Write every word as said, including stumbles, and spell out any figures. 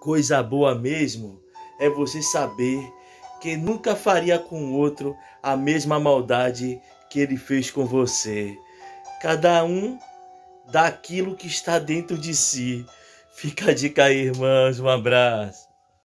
Coisa boa mesmo é você saber que nunca faria com o outro a mesma maldade que ele fez com você. Cada um dá aquilo que está dentro de si. Fica a dica aí, irmãos. Um abraço.